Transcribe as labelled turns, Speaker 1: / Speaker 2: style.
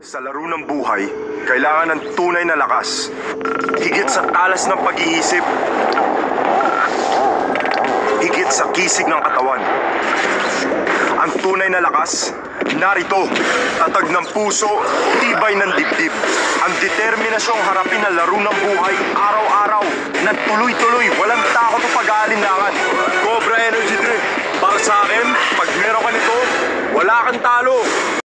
Speaker 1: Sa laro ng buhay, kailangan ng tunay na lakas. Higit sa talas ng pag-iisip. Higit sa kisig ng katawan. Ang tunay na lakas, narito. Tatag ng puso, tibay ng dibdib. Ang determinasyong harapin ang laro ng buhay araw-araw. Nagtuloy-tuloy, walang takot o pag-aalinlangan. Cobra Energy Drink. Para sa akin, pag meron ka nito, wala kang talo.